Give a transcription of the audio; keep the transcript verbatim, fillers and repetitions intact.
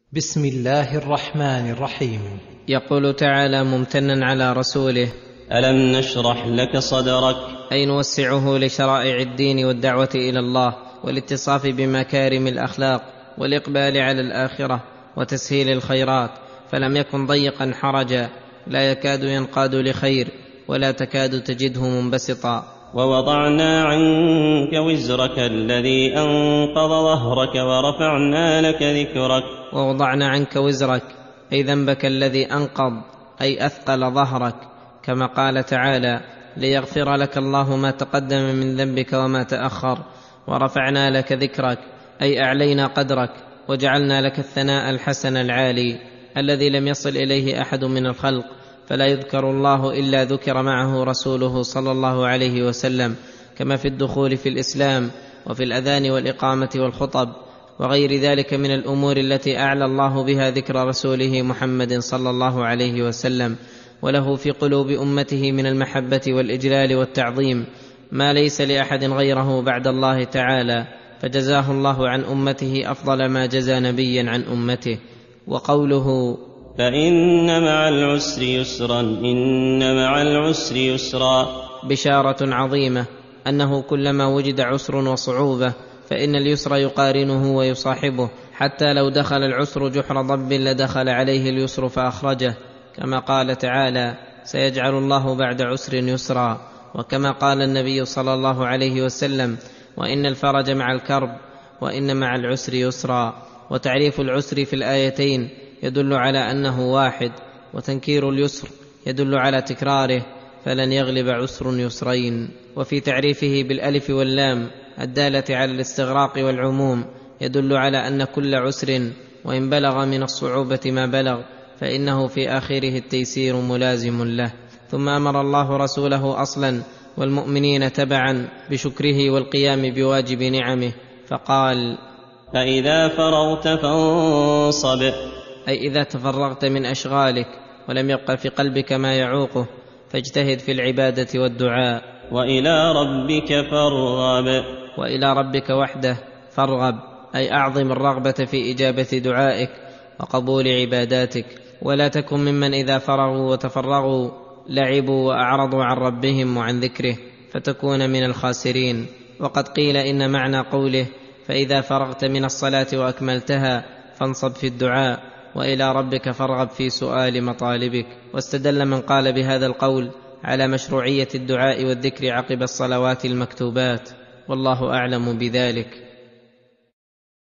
بسم الله الرحمن الرحيم. يقول تعالى ممتنا على رسوله: ألم نشرح لك صدرك، أي نوسعه لشرائع الدين والدعوة إلى الله والاتصاف بمكارم الأخلاق والإقبال على الآخرة وتسهيل الخيرات، فلم يكن ضيقا حرجا لا يكاد ينقاد لخير ولا تكاد تجده منبسطا. ووضعنا عنك وزرك الذي أنقض ظهرك ورفعنا لك ذكرك. ووضعنا عنك وزرك أي ذنبك الذي أنقض أي أثقل ظهرك، كما قال تعالى: ليغفر لك الله ما تقدم من ذنبك وما تأخر. ورفعنا لك ذكرك أي أعلينا قدرك وجعلنا لك الثناء الحسن العالي الذي لم يصل إليه أحد من الخلق، فلا يذكر الله إلا ذكر معه رسوله صلى الله عليه وسلم، كما في الدخول في الإسلام وفي الأذان والإقامة والخطب وغير ذلك من الأمور التي أعلى الله بها ذكر رسوله محمد صلى الله عليه وسلم، وله في قلوب أمته من المحبة والإجلال والتعظيم ما ليس لأحد غيره بعد الله تعالى، فجزاه الله عن أمته أفضل ما جزى نبيا عن أمته. وقوله: فإن مع العسر يسرا إن مع العسر يسرا، بشارة عظيمة أنه كلما وجد عسر وصعوبة فإن اليسر يقارنه ويصاحبه، حتى لو دخل العسر جحر ضب لدخل عليه اليسر فأخرجه، كما قال تعالى: سيجعل الله بعد عسر يسرا. وكما قال النبي صلى الله عليه وسلم: وإن الفرج مع الكرب وإن مع العسر يسرا. وتعريف العسر في الآيتين يدل على أنه واحد، وتنكير اليسر يدل على تكراره، فلن يغلب عسر يسرين. وفي تعريفه بالألف واللام الدالة على الاستغراق والعموم يدل على أن كل عسر وإن بلغ من الصعوبة ما بلغ فإنه في آخره التيسير ملازم له. ثم أمر الله رسوله أصلا والمؤمنين تبعا بشكره والقيام بواجب نعمه، فقال: فإذا فرغت فانصب، أي إذا تفرغت من أشغالك ولم يبق في قلبك ما يعوقه فاجتهد في العبادة والدعاء. وإلى ربك فارغب، وإلى ربك وحده فارغب، أي أعظم الرغبة في إجابة دعائك وقبول عباداتك، ولا تكن ممن إذا فرغوا وتفرغوا لعبوا وأعرضوا عن ربهم وعن ذكره فتكون من الخاسرين. وقد قيل إن معنى قوله: فإذا فرغت من الصلاة وأكملتها فانصب في الدعاء، وإلى ربك فارغب في سؤال مطالبك. واستدل من قال بهذا القول على مشروعية الدعاء والذكر عقب الصلوات المكتوبات، والله أعلم بذلك.